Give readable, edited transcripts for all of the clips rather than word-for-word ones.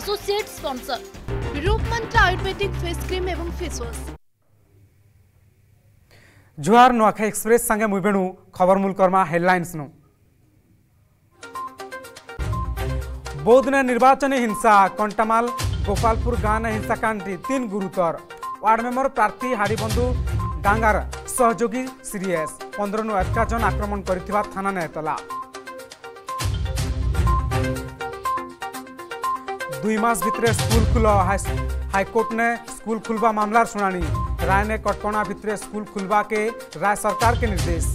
Associate sponsor Roop Mantra Ayurvedic face cream एवं face wash. जुहार Nuakhai express संगे मुई बेणु खबर मूल कर्मा हेडलाइंस नु। बौद्धने निर्वाचनी हिंसा कंटामाल गोपालपुर गाँव हिंसाकांड 3 गुरुतर वार्ड मेंबर प्रार्थी हाड़ीबंधु डांगार सहयोगी सीरीएस 15 नु अधिक जन आक्रमण करथिबा थाना ने एतला। 2 मास भितरे स्कूल खुल हाईकोर्ट ने स्कूल खुलवा मामलार सुनानी राय ने कटकणा भितरे स्कूल खुलवा के राय सरकार के निर्देश।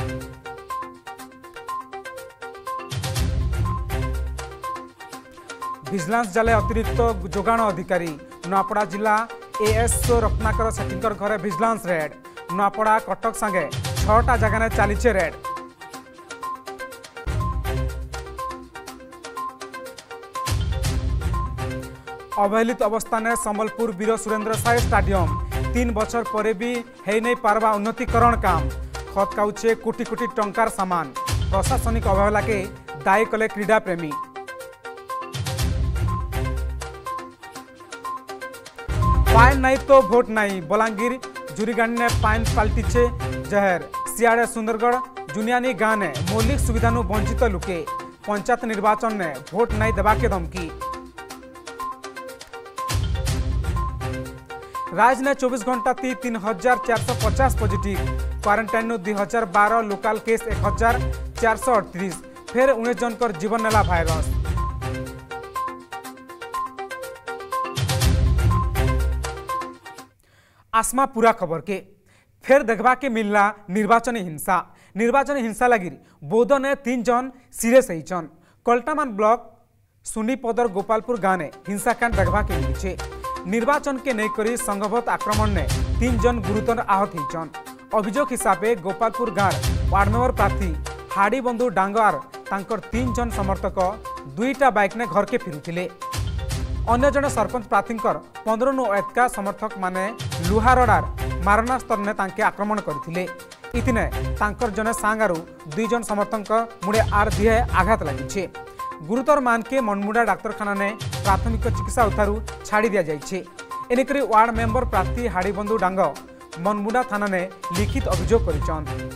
विजिलेंस जाले अतिरिक्त जोगाण अधिकारी नुआपड़ा जिला एएसओ रत्नाकर सेठीकर घरे विजिलेंस रेड नुआपड़ा कटक संगे 6टा जगह ने चलीचे रेड। अवहेलित अवस्था ने संबलपुर वीर सुरेंद्र साय स्टाडियम 3 बछर पर भी है नहीं पारवा उन्नतीकरण काम खतकाउचे कोटी कोटी टंकार सामान प्रशासनिक अवहेला के दायी कले क्रीड़ा प्रेमी। पाइन नहीं तो भोट नहीं बलांगीर जुरीगांड ने पाइन पाल्टीचे जहर सियाड़े सुंदरगढ़ जुनियानी गाँव ने मौलिक सुविधा वंचित लुके पंचायत निर्वाचन ने भोट नहीं देवा के धमकी। राज ने 24 घंटा 3450 पॉजिटिव क्वारंटाइन 2012 लोकल केस 1438 फिर 19 जनकर जीवन नेला भाइरस। आसमा पूरा खबर के फिर देखबा के मिलला निर्वाचनी हिंसा लगी बौद्ध ने 3 जन सीरियस होइछन। कल्टामान ब्लॉक सुनीपदर गोपालपुर गाँव ने हिंसाकांड देखबा के मिली। निर्वाचन के नेकरी संघबद्ध आक्रमण ने 3 जन गुरुतर आहत होइछन। अभियोग हिसाबे गोपालपुर गाँव वार्ड मेंबर प्रार्थी हाड़ीबंधु डांगार तांकर 3 जन समर्थक 2टा बाइक ने घर के फेरुथिले। अन्य जन सरपंच प्रार्थीकर 15 नु अधिक समर्थक माने लुहारडार मारणास्त्र ने तांके आक्रमण करथिले। इतने तांकर जने सांगारु 2 जन समर्थक मुड़े आर दिहे आघात लगी। गुरुतर मान के मनमुड़ा डाक्तरखाना ने प्राथमिक चिकित्सा उठारू छाड़ी दिया जाइछे। एनेकरी वार्ड मेंबर प्रार्थी हाड़ीबंधु डांग मनमुड़ा थाना ने लिखित अभियोग करिछन।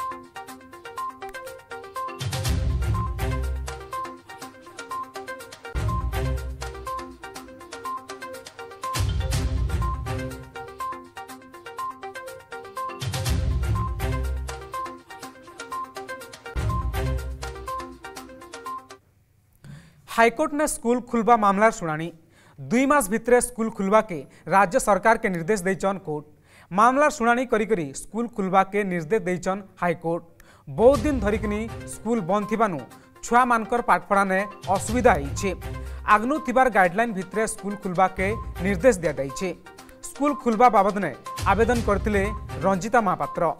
हाईकोर्ट ने स्कूल खुलवा मामलार सुनानी 2 मास भितरे स्कूल खुलवा के राज्य सरकार के निर्देश देचन कोर्ट। मामलार सुनानी करी स्कूल खुलवा के निर्देश देचन हाईकोर्ट। बहुत दिन धरिकनी स्कूल बंद थिबानु छुआ मानकर पाठपढ़ा ने असुविधा होइछे। आगनु थिबार गाइडलाइन भितरे स्कूल खुलवा के निर्देश दिया जाइछे। स्कूल खुलवा बाबद ने आवेदन करथिले रंजिता महापात्र।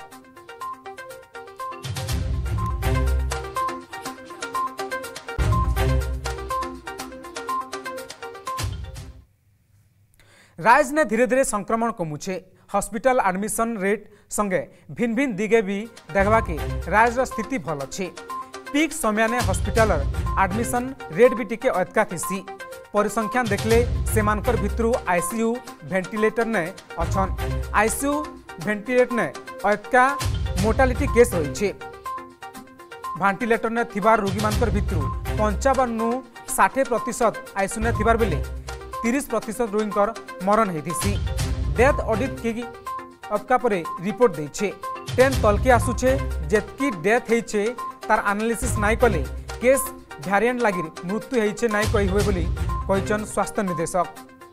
राज ने धीरे धीरे संक्रमण कमुचे। हॉस्पिटल एडमिशन रेट संगे भिन्न भिन्न दिगे भी देखबा के राज स्थिति भल अच्छे। पीक समय ने हॉस्पिटल एडमिशन रेट भी टिके अधिका थीसी। परिसंख्यान देखले सेमानकर भितरु आईसीयू वेंटिलेटर ने अछन। आईसीयू वेंटिलेटर ने अधिका मोर्टालिटी केस होइछे। वेंटिलेटर ने थिबार रोगी मानकर भितरु 55 नु 60% आईसीयू ने थिबार बेले 30% रोगींकर मरण होती। डेथ ऑडिट की अबका परे रिपोर्ट देछे 10 तलके आसुछे जेतकी डेथ होइछे तार एनालिसिस नाइ कले केस वेरिएंट लागि मृत्यु होइछे नाइ कहि हुए बोली कहिछन स्वास्थ्य निर्देशक।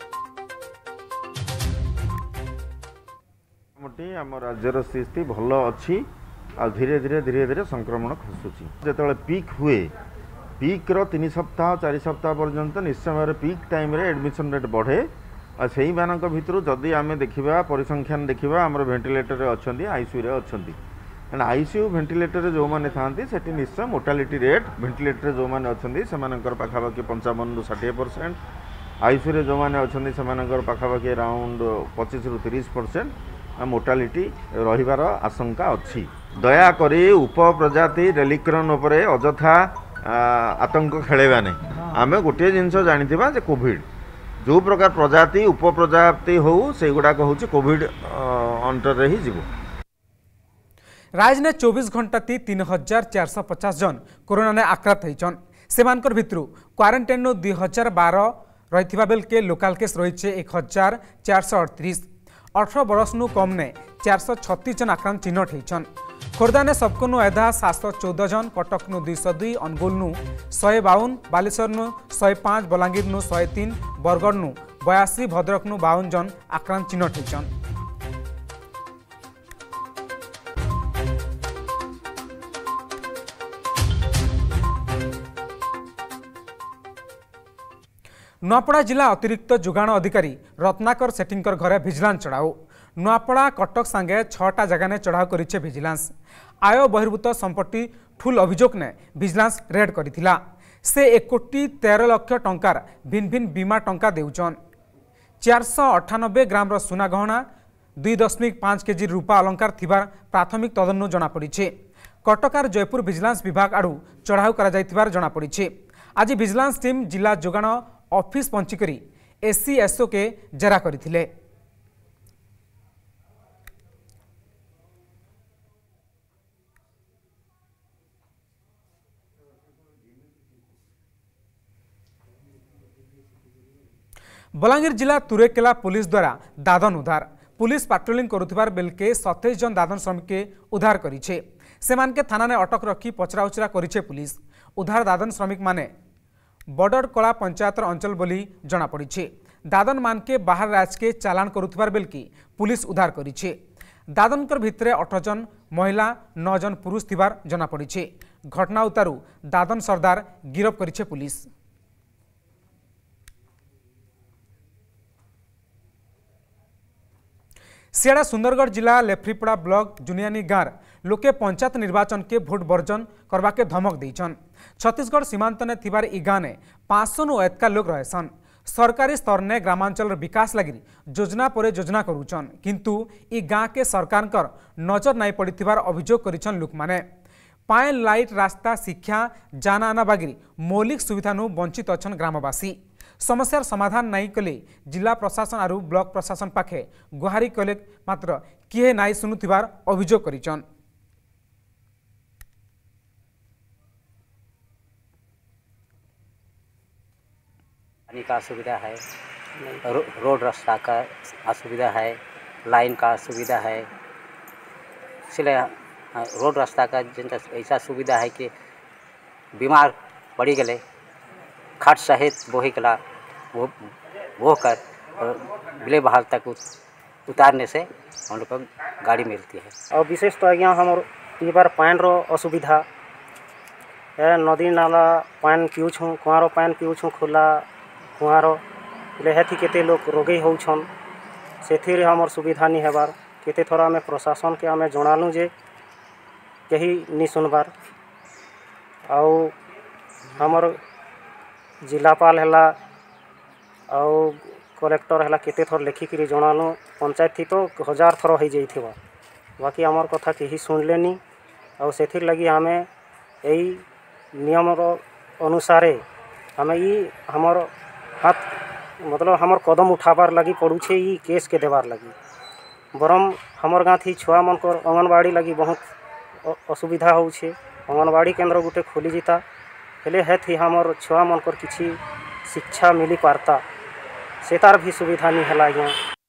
मोटी आम राज्यर स्थिति भल अच्छी आ धीरे धीरे संक्रमण खसुची। जेतले पीक हुए पीक रो 3 सप्ताह 4 सप्ताह पर्यंत निश्चय पीक टाइम रे एडमिशन रेट बढ़े। और से भितर जदि आम देखा परिसंख्यान देखा आम वेंटिलेटर अच्छा आईसीयू अच्छा एंड आईसीयू वेंटिलेटर जो मैंने था निश्चय मोर्टालिटी रेट वेंटिलेटर जो मैंने अच्छा पाखापाखि 55 ରୁ 60%। आईसीयू जो मैंने अच्छा पाखापाखि अराउंड 25 ରୁ 30% मोर्टालिटी रहिबार आशंका अच्छी। दयाकोरी उपप्रजाति रेलिक्रन उपरे अजथा आतंक खेलेबा नहीं। आम गोटे जिनस जानी जे कोविड जो प्रकार प्रजाति उपप्रजाति हो से गुड़ाक हूँ कोविड अंतर ही जीव। राज्य ने 24 घंटा 3450 जन कोरोना ने आक्रांत होइछन। सेमानकर भितरु क्वारंटाइन 2012 रही बेल के लोकाल केस रही 1438। 18 वर्ष नु कम ने 436 जन आक्रांत चिन्हट होइछन। खोर्धा ने सबको एधा 714 जन, कटक नु 202, अनुगुल नु 152, बालेश्वर नु 105, बलांगीर नु 103, बरगढ़ नु 82, भद्रक नु 52 जन आक्रांत चिन्हट होइछन। नुआपड़ा जिला अतिरिक्त जोगाण अधिकारी रत्नाकर सेठींकर घरे भिजिलांस चढ़ाऊ। नुआपड़ा कटक सांगे 6टा जगह ने चढ़ाऊ करिछे भिजिलांस। आय बहिर्भूत संपत्ति ठुल अभियोग ने भिजिलांस रेड करिथिला। से 1 कोटी 13 लाख टंकार भिन्न भिन्न बीमा टंका देउछन। 498 ग्राम रो सुना गहना, 2.5 केजी रूपा अलंकार थिबार प्राथमिक तदन्नु जना पड़िछे। कटकार जयपुर भिजिलांस विभाग आड़ू चढ़ाऊ करा जायथिबार जना पड़िछे। आज भिजिलांस टीम जिला जोगाण ऑफिस पहुंचिकरी SCSO के जेरा करथिले। बलांगीर जिला तुरेकेला पुलिस द्वारा दादन उद्धार। पुलिस पाट्रोलिंग करुथिबार बेल के 27 जन दादन श्रमिक के उद्धार करिछे। सेमान के थाना ने अटक रखी पचराउचरा करिछे पुलिस। उद्धार दादन श्रमिक माने बॉर्डर कला पंचायत अंचल बोली जना पड़ी। दादन मान के बाहर राज्य के चालान करुथिबार बेल की पुलिस उद्धार करिछे। दादनकर भितरे 18 जन महिला 9 जन पुरुष थिबार जना पड़ी। घटना उतारू दादन सरदार गिरफ करिछे पुलिस। सियाड़ा सुंदरगढ़ जिला लेफ्रीपड़ा ब्लॉक जुनियानी गाँव लोके पंचायत निर्वाचन के भोट बर्जन करवा के धमक देछन। छत्तीसगढ़ सीमांत ने थिबार इ गाँव ने 500 नु एतका लोग रहेसन। सरकारी स्तर ने ग्रामांचल विकास लगी योजना पर योजना करुचन, किंतु इ गाँ के सरकार नजर नहीं पड़िथिबार अभियोग करिछन लोक माने। पानी, लाइट, रास्ता, शिक्षा, जाना आना बागिरी मौलिक सुविधा नु वंचित अछन ग्रामवासी। समस्यार समाधान नहीं कले जिला प्रशासन आरु ब्लॉक प्रशासन पाखे गुहारी कले मात्र किए नाई सुनुथिबार अभियोग करिछन। पानी का असुविधा है, रोड रास्ता का असुविधा है, लाइन का असुविधा है। इसलिए रोड रास्ता का जिनका ऐसा सुविधा है कि बीमार पड़ी गए खाट सहित बोही कला वो कर और बिले बहाल तक उतारने से हम लोग को गाड़ी मिलती है। और विशेष तो आज्ञा हम बार पान रो असुविधा नदी नाला पान पीऊँ कुआर पान पीऊँ खोला कुआर हेथि केते लोग रोगी होउछन से हमर सुविधा नहीं हेबार। केते थोड़ा आम प्रशासन के आम जनालु जे कहीं नहीं सुनबार। आउ हमर जिलापाल है कलेक्टर है केते थर लिखिकी जनालु। पंचायत थी तो 1000 थर हो जाइथिबा, बाकी आमर कथा कहीं सुनलेनी। और से लगी आम यही नियम अनुसार आम हमर हाथ मतलब हमर कदम उठाबार लगी पड़ुछे ई केस के देवार लगी। बरम हमर गाँ थी छुआ मनकर अंगनवाड़ी लगी बहुत असुविधा होउछे। अंगनवाड़ी केंद्र गुटे खोली जिता हेले है थी हमर छुआ मनकर किसी शिक्षा मिली पारता से तार भी सुविधा नहीं है यहाँ।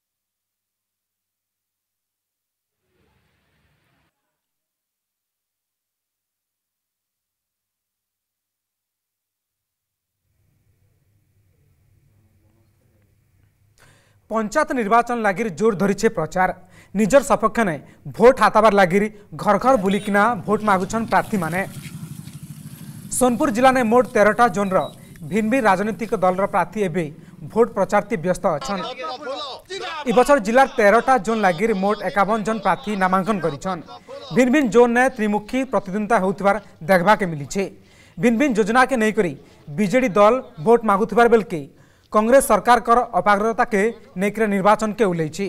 पंचायत निर्वाचन लगी जोर धरीछे प्रचार। निजर सपक्ष ने भोट हाथाबार लगी घर घर बुलिकिना भोट मागुछन प्रार्थी माने। सोनपुर जिला ने मोट 13टा जोन भिन्न भिन्न राजनीतिक दल प्रार्थी एवं भोट प्रचार ती व्यस्त अच्छन। इबछर जिलार 13टा जोन लगी मोट 51 जन प्रार्थी नामांकन करिछन। भिन्न भिन्न जोन ने त्रिमुखी प्रतिद्वंदिता होउथिबार देखबा के मिलीछे। भिन्न भिन्न योजना के नहीं करी बीजेडी दल भोट मागुथिबार बेल के कांग्रेस सरकार कर अपाग्रता के नेकरे निर्वाचन के उलैछि।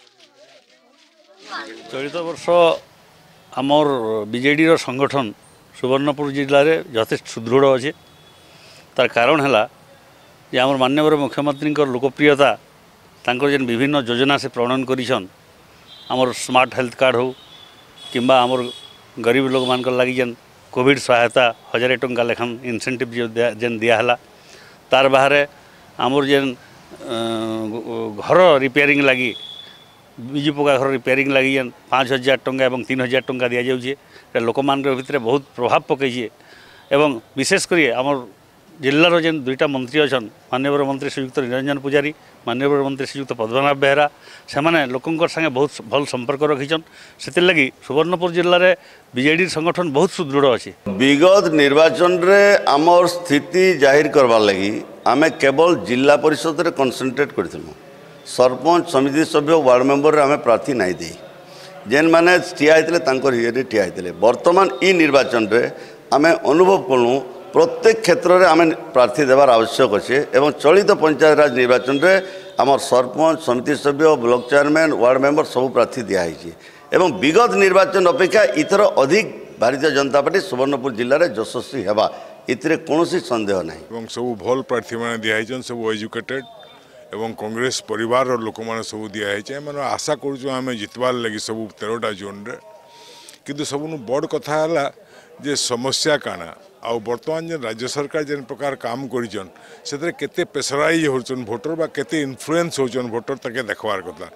चलित वर्ष आमर बीजेडी संगठन सुवर्णपुर जिले में यथेष्ट सुदृढ़ अच्छे। तार कारण है जे आम माननीय मुख्यमंत्री लोकप्रियता तांकर जेन विभिन्न योजना से प्रणयन करिछन आमर स्मार्ट हेल्थ कार्ड हो किंबा आमर गरीब लोक मान लगी जेन कोविड सहायता 1000 टंका लेखन इनसेंटिव जेन दियाला तार बाहर आमर जेन घर रिपेयरिंग लगी बिजु पक्का घर रिपेयरिंग लगी जेन 5000 टंका और 3000 टंका दि जाऊे लोक मान भितर बहुत प्रभाव पकई एवं विशेषकर आमर जिलार जेन दुईटा मंत्री अच्छा माननीय मंत्री श्रीयुक्त निरंजन पूजारी माननीय मंत्री श्रीयुक्त पद्मनाभ बेहरा से मैंने लोकों संगे बहुत भल संपर्क रखीचन से लगी सुवर्णपुर जिले में बीजेडी संगठन बहुत सुदृढ़ अच्छी। विगत निर्वाचन रे आमर स्थिति जाहिर करवार लगी आमे केवल जिला परिषद रे कन्सेंट्रेट करथिलु। सरपंच समिति सभ्य वार्ड मेंबर रे आमे प्रार्थी नहीं दे जेन माने ठिया होते तांकर हिरे ठिया होते। वर्तमान ई निर्वाचन रे आमे अनुभव कलु प्रत्येक क्षेत्र में आम प्रार्थी देवार आवश्यक अच्छे एवं चलित पंचायत राज निर्वाचन में आम सरपंच समिति सभ्य ब्लॉक चेयरमैन वार्ड मेंबर सब प्रार्थी दिखाई एवं विगत निर्वाचन अपेक्षा इथर अधिक भारतीय जनता पार्टी सुवर्णपुर जिले में यशस्वी होगा इतने कौन सन्देह ना। सब भल प्रार्थी मैंने दिखाई सब एजुकेटेड एवं कांग्रेस परिवार लोक मैंने सब दिखाई मैंने आशा करें जितवार लगी सब 13टा जोन रे किंतु सब बड़ कथा है जे समस्या काना आ बर्तमान जे राज्य सरकार जेन प्रकार काम करिजन सेतरे केते प्रेशराइज होचन वोटर बा केते इन्फ्लुएंस होचन वोटर तके देखवार कथा।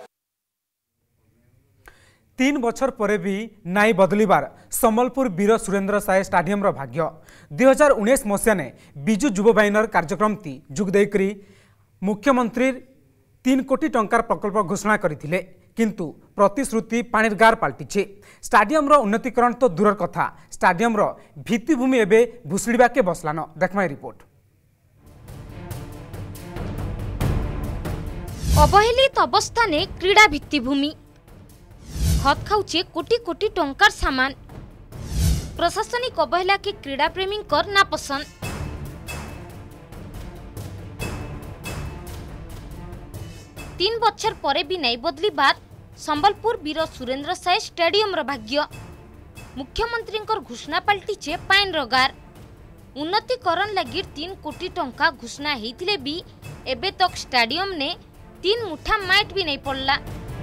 3 बछर परे भी नाई बदलिबार सम्बलपुर वीर सुरेंद्र साय स्टाडियम भाग्य 2019 मसीहा ने बिजु युव बाहिनीर कार्यक्रम ती जुग देकरी मुख्यमंत्री 3 कोटी टंकार प्रकल्प घोषणा करथिले किंतु प्रतिश्रुति पानीर गार पाल्टिछे। स्टाडियम उन्नतीकरण तो दूर कथा स्टाडियम भित्तिभूमि एबे भुसुड़िबा के बसलान देखमा रिपोर्ट। अवहेलित अवस्था ने क्रीड़ा भित्तिभूमि हत खाउचे कोटी कोटी टंकार सामान प्रशासनिक अवहेला के क्रीड़ा प्रेमी कर नापसंद। तीन बछर परे भी नहीं बदली बात संबलपुर वीर सुरेंद्र साय स्टेडियम भाग्य मुख्यमंत्री घोषणा पलटिचे पाइन गार उन्नतीकरण लगी 3 कोटी टंका घोषणा होते भी एबे तक स्टेडियम ने 3 मुठा माइट भी नहीं पड़ला।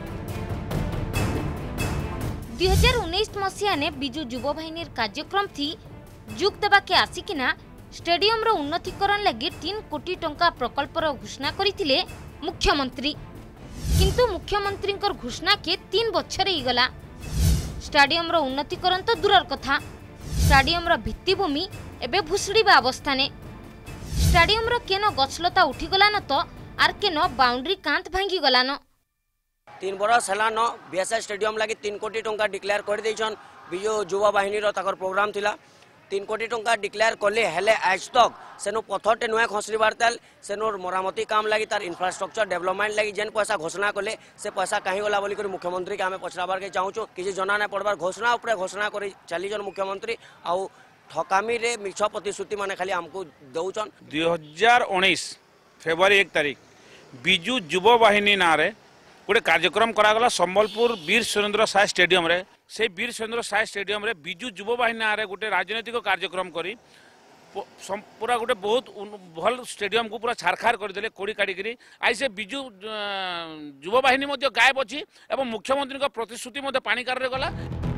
2019 मसीहा ने बिजु युव बाहिनी कार्यक्रम थी जुग देवा के आसिकिना स्टेडियम उन्नतीकरण लगी 3 कोटी टंका प्रकल्पर घोषणा करथिले मुख्यमंत्री किंतु मुख्यमंत्री घोषणा के 3 बछर ही गला। स्टाडियम उन्नतीकरण तो दूर कथा स्टाडियम भित्तिभूमि एबे भुसुड़िबा अवस्था ने स्टाडियम केन गछलता उठीगलान तो आर केन बाउंड्री कांत भांगी गलान। 3 बरस हलान बीएसए स्टेडियम लगी 3 कोटी टंका डिक्लेयर कर देछन बिजु युवा बाहिनी ताकर प्रोग्राम थिला 3 कोटी टंका डिक्लेयर कले हेले आज तक सेनो पथरटे नुआ खसरीबार तेल सेनो मरामती काम लगी तार इंफ्रास्ट्रक्चर डेवलपमेंट लगी जेन पैसा घोषणा कले से पैसा कहीं गला बोलिक मुख्यमंत्री के आम पचराबार के चाहूँ किसी जना ना पड़बार घोषणा उपर घोषणा कर चलीजन मुख्यमंत्री आउ ठकामी रे मिछ प्रतिश्रुति माने खाली आमको दौचन। 2019 फेब्रुआरी 1 तारिख बिजु युव बाहिनी ना रे गोटे कार्यक्रम करागला संबलपुर वीर सुरेंद्र साय स्टेडियम रे से वीर सुरेंद्र साय स्टेडियम रे बिजु युव बाहिनी ना रे गोटे राजनीतिक कार्यक्रम करी पूरा गोटे बहुत भल स्टेडियम को पूरा छारखार करदे कोड़ी काटिकी आई से बिजु युव बाहिनी गायब अच्छी और मुख्यमंत्री प्रतिश्रुति पानी कार गला।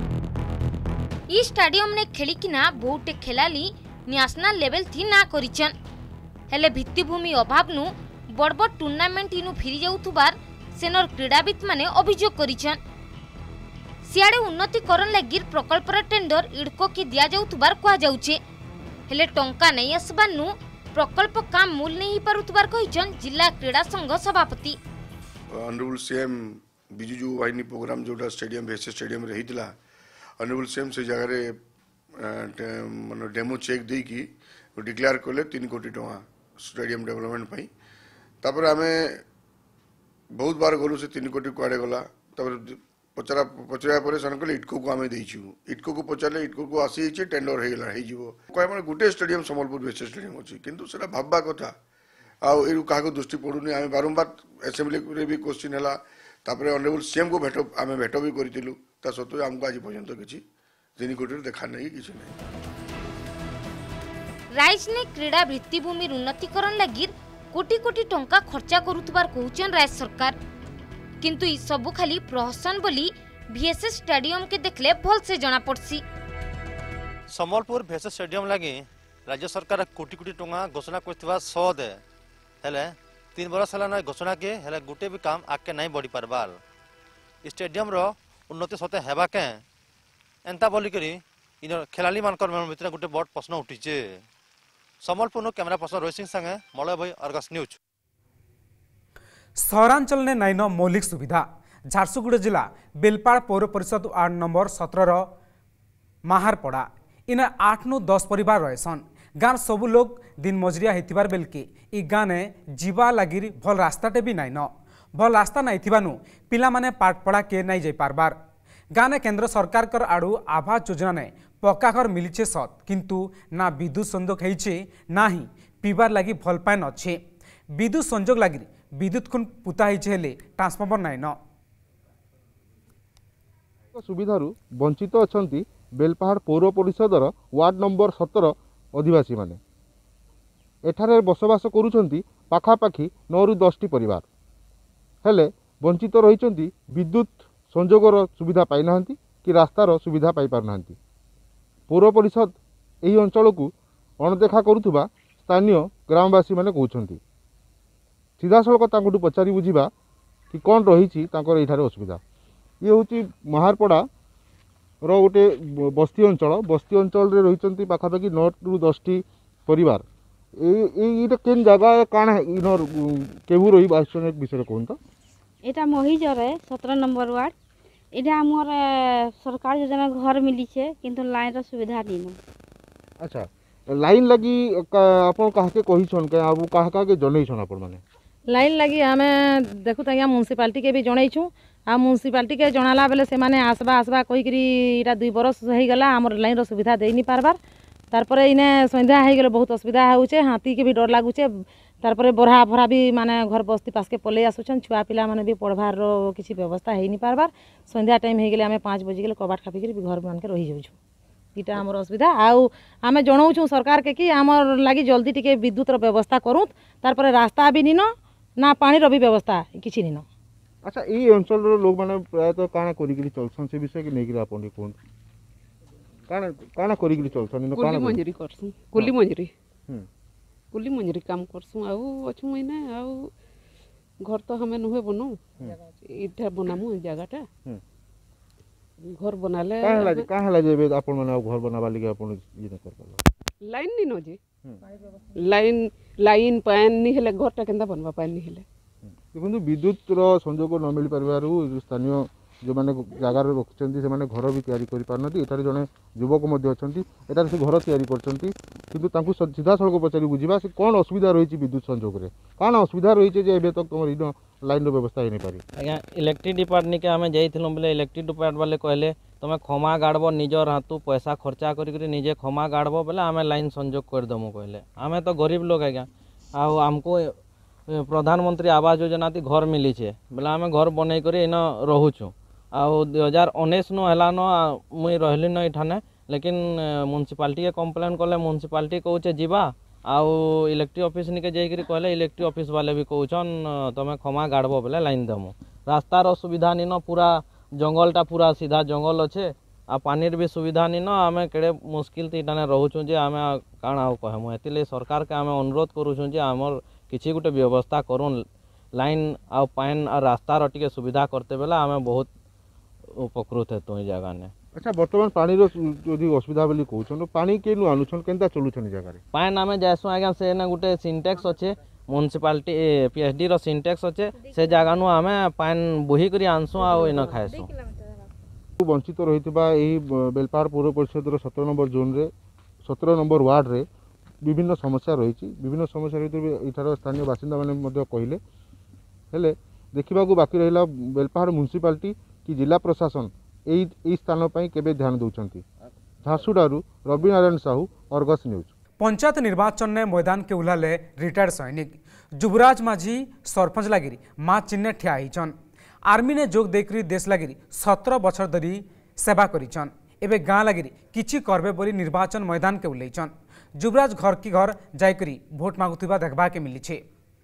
ई स्टेडियम ने खेलिकिना बहुटे खेलाली नेशनल लेवल थी ना करिचन हेले भित्तिभूमि अभाव नु बड़ बड़ टूर्नामेंट इनु फिरी जाउथुबार सेनर क्रीड़ाविद माने अभियोग करिचन। सियाड़े उन्नतीकरण लगी प्रकल्पर टेंडर इडको के दिया जाउथुबार कहा जाउचे हेले टंका नहीं आसबानु प्रकल्प काम मूल नहीं पारुथुबार कहिचन जिला क्रीड़ा संघ सभापति। Honourable CM Biju Yuva Vahini program जोटा स्टेडियम भेसे स्टेडियम रे हितला ऑनरेबल सीएम से जगह रे माने डेमो चेक दे की डिक्लेयर कले 3 कोटी टका स्टेडियम डेवलपमेंट पई तापर हमें बहुत बार गलु से 3 कोटी कुआडे गला तापर पचरा पर सन कहले इटको को आमे देइछु इटको को पचाले इटको को आसी छि टेंडर हे गेला हे जीवो कोइ माने गुटे स्टेडियम संबलपुर बेस स्टेडियम अछि किंतु सेटा भाबबा कथा आ एरु काको दृष्टि पडुनी आमे बारंबार असेंबली रे भी क्वेश्चन हला तापर ऑनरेबल सीएम को भेटो आमे भेटो भी करथिलु ता सत्वे हमको आज पर्यंत किछि 3 कोटी देखा नहीं किछि नहीं। राइजने क्रीड़ा भित्तिभूमि उन्नतीकरण लगी कोटी कोटी टंका खर्चा करुथबार कहउछन राज्य सरकार, किंतु ई सबु खाली प्रहसन बोली VSS स्टेडियम के देखले भल से जना पड़सी। संबलपुर VSS स्टेडियम लगी राज्य सरकार कोटी कोटी टंका घोषणा करथिबा सद हेले 3 बरस हला न घोषणा के हेले गुटे भी काम आके नहीं बढ़ी पारबार। स्टेडियम रो उन्नति सते हेबा के एंता बोली करी इन खेलाड़ी मानकर भितर गोटे बड़ प्रश्न उठीचे। संबलपुर कैमरा पर्सन रोहित सिंह संगे मलय भाई अर्गस न्यूज। सहरांचल ने नाइन मौलिक सुविधा। झारसुगुड़ा जिला बेलपाड़ पौर परिषद वार्ड नंबर 17 माहारपड़ा इन 8 नु 10 परिवार रहेसन। गाँव सबू लोग दिन मजरिया होतिबार बेलके इ गाँ ने जीवा लगी भल रास्ताटे भी नाइन। भल रास्ता नहीं थिबानु पिला माने पाठ पढ़ा के नहीं जाई पारबार। गाँ ने केंद्र सरकार कर आड़ू आवास योजना ने पक्का घर मिलीचे सत, किंतु ना विद्युत संजोग होइछे ना ही पीबार लगी भल पान अच्छे। विद्युत संजोग लगी विद्युत खुन पुता होइछे हेले ट्रांसफॉर्मर नाइन। सुविधारू वंचित अछंती बेलपाहाड़ पौर परिषदर वार्ड नंबर 17 अधिवासी माने। एठारे बसवास करुछंती पाखापाखी 9 ରୁ 10टी परिवार हेले वंचित रहिछंती विद्युत संजोगर सुविधा पाई नाहंती कि रास्तार सुविधा पाई पार नाहंती। पौर परिषद एही अंचल को अणदेखा करुथुबा स्थानीय ग्रामवासी माने कहउछंती। सीधासलख तांकुटू पचारि बुझिबा कि कौन रही तांकर एठारे असुविधा। ये हूँ महारपड़ा रो गोटे बस्ती अंचल रे रही पाखापाखि 9 ରୁ 10टी परिवार। ये केन जगह काना इनर केबु रही बासन विषय कहूँ तो एटा महिजर 17 नंबर वार्ड। एटा हमर सरकार योजना घर मिली छे किंतु लाइन रो सुविधा नहीं। अच्छा लाइन लगी आपन कहा के कहि छन के आबु कहा के जनै छन आपन माने लाइन लगी आमे देखु तया म्युनिसिपालिटी के भी जनै छु। आ म्युनिसिपालिटी के जनाला बेले से माने आसबा कहि करी इटा 2 बरस हो गला हमर लाइन रो सुविधा देई नि पारबार। तारपरे इने संध्या हो गले बहुत असुविधा होउछे। हाथी के भी डर लागुछे। तारपरे बोरा भरा भी माने घर बस्ती पास के पले आसुछन। छुआ पिला माने भी पढ़वार रो किछि व्यवस्था हेइ नि पारबार। संध्या टाइम हो गले आमे 5 बजे गले कबाट खापी करी घर मान के रहि जाउछु। इटा हमर असुविधा आउ आमे जणाउछु सरकार के कि हमर लागि जल्दी टिके विद्युत रो व्यवस्था करू। तारपरे रास्ता भी निनो ना पानी रो भी व्यवस्था किछि निनो। अच्छा ये अंचल रो लोग माने प्राय तो काना करी करी चलछन से विषय के नै कि आपन कोन काना काना करी करी चलछन नो काना मंजूरी करसु कुली मंजूरी काम करसु आउ अछु महीना आउ घर तो हमें नहे बनो इटा बनामु जगहटा घर बनाले काहे ला जेबे आपन माने घर बनाबा लागि आपन ई न कर लाइन नि न जे लाइन पानी नि हेले घरटा केंदा बनबा पानी हेले देखो विद्युत संजोग न मिल पार स्थानीय जो मैंने जगार रखिंट से घर भी तैयारी कर जड़े युवक अच्छा से घर तैयारी कर सीधा सड़क पचारि बुझा से कौन असुविधा रही विद्युत संजोग में कौन असुविधा रही है एवं तक तुम इन लाइन व्यवस्था हो नहीं पारी। आज्ञा इलेक्ट्रिक डिपार्टमेंट के आम जाइलु बोले इलेक्ट्रिक डिपार्टमेंट वाले कहले तुम क्षमा गाड़ब निजर हाथू पैसा खर्चा करके निजे क्षमा गाड़ब बोले आम लाइन संजोग करदेमु कहले। आम तो गरीब लोग आज्ञा आमको प्रधानमंत्री आवास योजना थी घर मिली है बोले आम घर बनई कर इन रोचु आ 2019 नु है मुई रहली न इठाने लेकिन म्युनिसिपालिटी के कंप्लेन कले म्युनिसिपालिटी कहूचे जीवा आउ इलेक्ट्रिक ऑफिस निके जाइकरी कहले इलेक्ट्रिक ऑफिस वाले भी कहउछन तमे क्षमा गाड़बो बोले लाइन देमु। रास्तार सुविधा निन पूरा जंगलटा पूरा सीधा जंगल अच्छे आ पानीर भी सुविधा निन आम केड़े मुश्किल थी इठाने रोचु जे आम काଣା आउ कहमु एतिले सरकार के आम अनुरोध करूछु जे आमर किसी गोटे व्यवस्था करूँ लाइन आ पान आ रास्तार टिके सुविधा करते बेला आम बहुत उपकृत हेतु ई जगह ने। अच्छा बर्तमान पानी रो जो असुविधा बोली कहउछन पानी के नु आनुछन केनता चलुछन जगह रे पान आम जायसु आज्ञा से ना गोटे सिंटेक्स अच्छे म्युनिसिपालिटी पीएचडी रो सिंटेक्स अच्छे से जगह नु आम पान बोही करी आनसु आ इन खाएसु। वंचित रहितबा एही बेलपाहाड़ पौर परिषद रो 17 नंबर जोन रे 17 नंबर वार्ड रे विभिन्न समस्या रही विभिन्न समस्या भर इठार स्थानीय बासिंदा मैंने कहले हेले देखा बाकी रहा बेलपाहाड़ म्युनिसिपालिटी कि जिला प्रशासन यही स्थान पर केबे ध्यान दौरान। झारसुगुड़ारू रवि नारायण साहू अर्गस न्यूज। पंचायत निर्वाचन ने मैदान के उल्लाले रिटायर्ड सैनिक युवराज माझी सरपंच लगी माँ चिन्ह ठिया होइछन। आर्मी ने जोग देकरी देश लगी 17 बछर धरी सेवा करिछन। एबे गाँ लगी किछि करबे बोली निर्वाचन मैदान के उल्लैछन। युवराज घर की घर जाइकरी भोट मागुथिबा देखबा के मिली।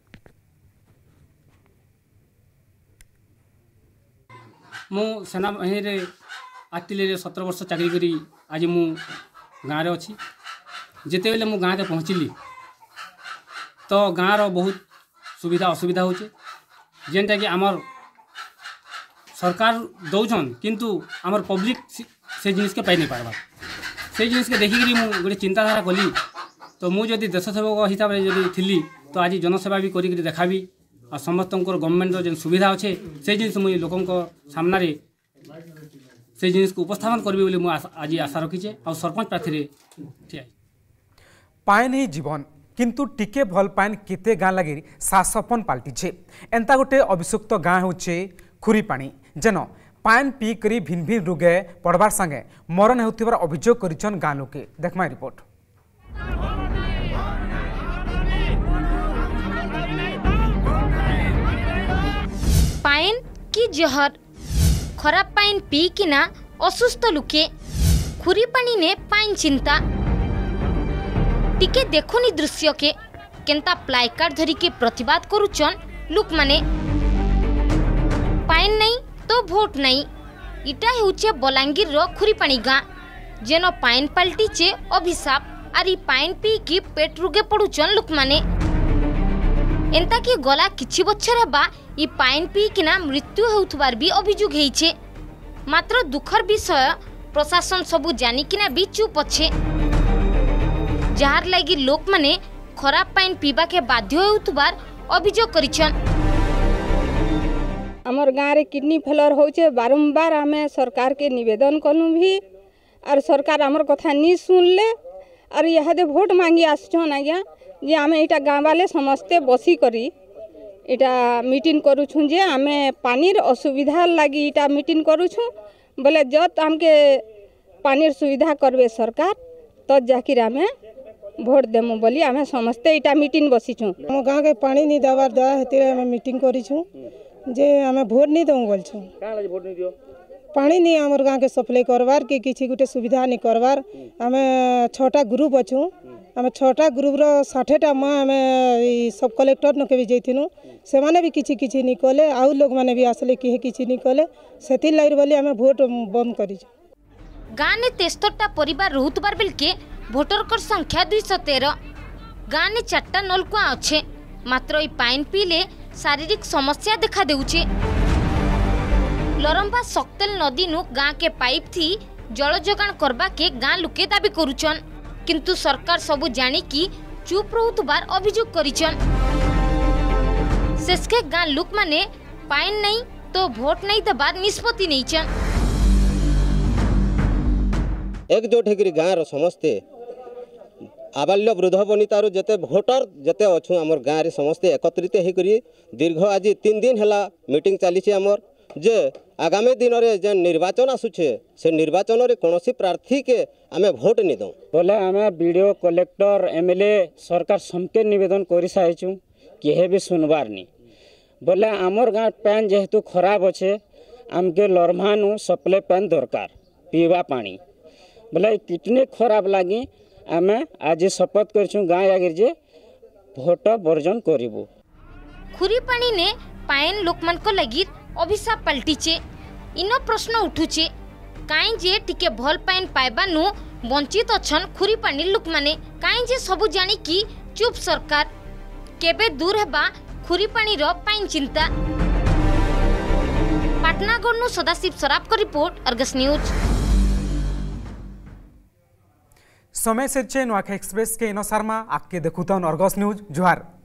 मु सेना बाहिनी रे आर्टिलरी 17 वर्ष चाकरी करी आज मु गाँव रे अच्छी। जिते बेले मु गाँव के पहुँचली तो गाँव बहुत सुविधा असुविधा होचे जेनटा कि आमर सरकार दौन किंतु आमर पब्लिक से जिनिस के पाई नहीं पार्बार। से जिनिस के देखिकी मु गोटे चिंताधारा कली तो मु जदि देश सेवक हिसाब से जदि थिली तो आज जनसेवा भी करी देखाबी और समस्त गवर्नमेंट जो सुविधा अच्छे से जिनिस मुझे लोकों सामना रे से जिनिस को उपस्थापन करबी बोली मु आज आशा रखीचे और सरपंच प्रार्थी रे ठिया। पाइन ही जीवन किंतु टिके भल पाइन केते गाँ लगे सासपन पलटिछे। एंता गोटे अभिषुक्त गाँ होचे खुरीपाणी जेन पाइन पी करी भिन्न भिन्न रोगे पड़बार संगे मरण होतिबार अभियोग करिछन गाँ लोके। देखमा रिपोर्ट। पाइन की जहर खराब पाइन पी किना असुस्थ लुके खुरीपाणी ने पाइन चिंता टिके देखुनी दृश्य के केंता प्लाइकार्ड धरी के प्रतिवाद करुचन लोक माने। पाइन नहीं तो भोट नहीं इटा हेउचे बलांगीर रो खुरीपाणी गाँ जेनो पाइन पलटिचे अभिशाप आरी पाइन पी की पेट रुगे पड़ुचन लोक माने। एंता कि गला किछि बछर बा ई पाइन पी किना मृत्यु हेउथबार भी अभियोग हेइछे। मात्र दुखर विषय प्रशासन सबु जानी किना भी चुप अच्छे जार लगी लोक माने खराब पाइन पीबा के बाध्य होउतबार अभियोग करिछन। हमर गाँव रे किडनी फेलर होचे बारंबार हमें सरकार के निवेदन कनु भी और सरकार हमर कथा नहीं सुनले और यहाँ दे भोट मांगी आछन आज्ञा जे आमे इटा गाँव वाले समस्ते बसी करी इटा मीटिंग करूछु जे आमे पानीर असुविधा लगी इटा मीटिंग करूछु बोले जत हमके पानीर सुविधा करबे सरकार तो जाकिर आमे भोट देमु बोली आमे समस्ते इटा मीटिंग बसीछु। हम गाँव के पानी नहीं दबार द्वारा हेते आमे मीटिंग करिछु जे आमे भोट नहीं दउ बोलछु। काहे लागी भोट नहीं दियो? पानी नहीं हमर गाँव के सप्लाई करवार के किछि गुटे सुविधा नहीं करवार। आमे 6टा ग्रुप अछु आमे 6टा ग्रुप रो 60टा मां आमे सब कलेक्टर न के भी जइथिनु से माने भी किछि किछि नहीं कले आउ लोग माने भी आसले कि किछि नहीं कले सेति लाइर बोली आमे भोट बंद करिछु। गाँ ने 73टा परिवार रहुतबार बेल के भोटर कर संख्या 213। गाँ ने 4टा नलकुआ अच्छे मात्र ई पाइन पीले शारीरिक समस्या देखा देउचे। लरंबा सक्तेल नदी नु गाँ के पाइप थी जल जोगान करबा के गाँ लुके दाबी करुचन किंतु सरकार सबु जानी की चुप रहुतबार अभियोग करिचन। शेषके गाँ लुक माने पाइन नहीं तो भोट नहीं दबार निष्पत्ति नैचन। एकजुट होकर गाँव समस्ते आबाल्य वृद्ध वनितार जिते भोटर जिते अच्छु आमर गाँव रे समस्ते एकत्रित होकर दीर्घ आज 3 दिन है मीटिंग चली आमर जे आगामी दिन में जो निर्वाचन आसुचे से निर्वाचन रे कौनसी प्रार्थी के आमे भोट नहीं दऊ बोले आमे वीडियो कलेक्टर एमएलए सरकार समके निवेदन कर सारिछु किहे भी सुनवार नहीं। बोले आमर गाँव पैन जेहेतु खराब अच्छे आमके लरमानु सप्लाई पैन दरकार पीवा पानी बोले कितने खराब लगी आमे आज शपथ करछुं गाँव आगे जे भोट वर्जन करिबु। खुरीपाणी ने पाइन लोकमान को लगी अभिशाप पलटिचे। इन प्रश्न उठुचे काई जे टिके भल पाइन पाइबानु वंचित अछन खुरीपाणी लोक माने काई जे सबु जानी की चुप सरकार केबे दूर हेबा खुरीपाणी रो पाइन चिंता। पाटनागढ़ नु सदाशिव सराफ को रिपोर्ट अर्गस न्यूज। समय से नुआखा एक्सप्रेस के इन शर्मा आके देखुतन अर्गस न्यूज जुहार।